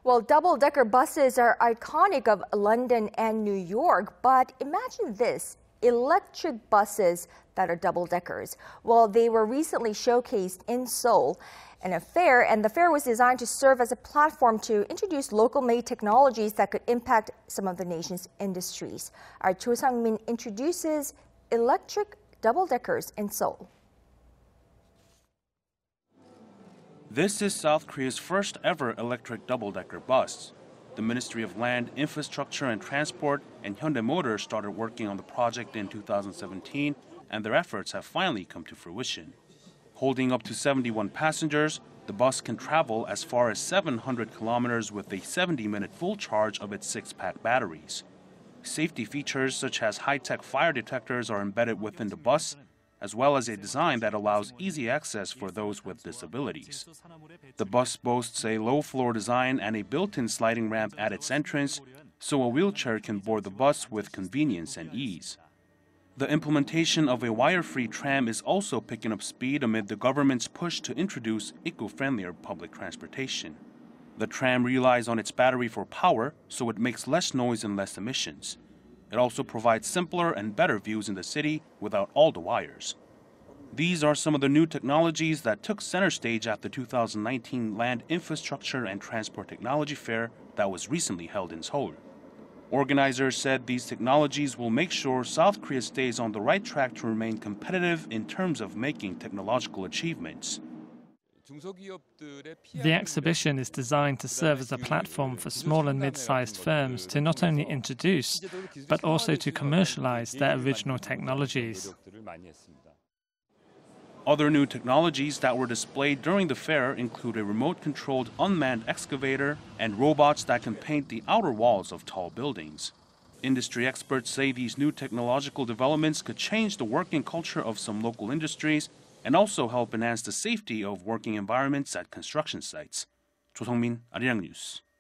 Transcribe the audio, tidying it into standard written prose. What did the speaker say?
Well, double-decker buses are iconic of London and New York, but imagine this, electric buses that are double-deckers. Well, they were recently showcased in Seoul in a fair, and the fair was designed to serve as a platform to introduce local-made technologies that could impact some of the nation's industries. Our Cho Sung-min introduces electric double-deckers in Seoul. This is South Korea's first ever electric double-decker bus. The Ministry of Land, Infrastructure and Transport and Hyundai Motors started working on the project in 2017, and their efforts have finally come to fruition. Holding up to 71 passengers, the bus can travel as far as 700 kilometers with a 70-minute full charge of its 6-pack batteries. Safety features such as high-tech fire detectors are embedded within the bus, as well as a design that allows easy access for those with disabilities. The bus boasts a low-floor design and a built-in sliding ramp at its entrance, so a wheelchair can board the bus with convenience and ease. The implementation of a wire-free tram is also picking up speed amid the government's push to introduce eco-friendlier public transportation. The tram relies on its battery for power, so it makes less noise and less emissions. It also provides simpler and better views in the city without all the wires. These are some of the new technologies that took center stage at the 2019 Land Infrastructure and Transport Technology Fair that was recently held in Seoul. Organizers said these technologies will make sure South Korea stays on the right track to remain competitive in terms of making technological achievements. The exhibition is designed to serve as a platform for small and mid-sized firms to not only introduce, but also to commercialize their original technologies. Other new technologies that were displayed during the fair include a remote-controlled unmanned excavator and robots that can paint the outer walls of tall buildings. Industry experts say these new technological developments could change the working culture of some local industries and also help enhance the safety of working environments at construction sites. Cho Sung-min, Arirang News.